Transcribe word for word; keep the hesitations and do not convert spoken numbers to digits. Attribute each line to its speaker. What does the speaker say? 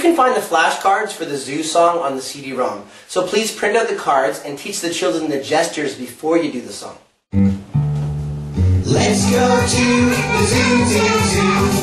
Speaker 1: can find the flashcards for the zoo song on the C D ROM, so please print out the cards and teach the children the gestures before you do the song.
Speaker 2: Let's go to the zoo, zoo, zoo.